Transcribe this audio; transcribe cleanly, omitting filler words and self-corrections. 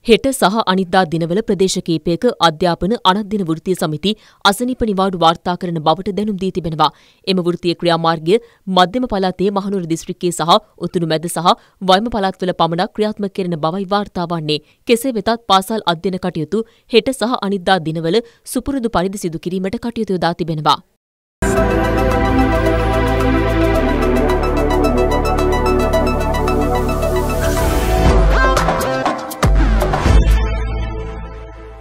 හෙට සහ අනිද්දා දිනවල ප්‍රදේශ කීපයක අධ්‍යාපන අනධ්‍යන වෘත්තීය සමිති අසනීප නිවාඩු වාර්තා කරන බවට දැනුම් දී තිබෙනවා. එම වෘත්තීය ක්‍රියාමාර්ගය මධ්‍යම පළාතේ මහනුවර දිස්ත්‍රික්කයේ සහ උතුරු මැද සහ වයම පළාත්වල පමණක් ක්‍රියාත්මක කෙරෙන බවයි වාර්තා වන්නේ. කෙසේ වෙතත් පාසල් අධ්‍යයන කටයුතු හෙට සහ අනිද්දා දිනවල සුපුරුදු පරිදි සිදු කිරීමට කටයුතු යොදා තිබෙනවා.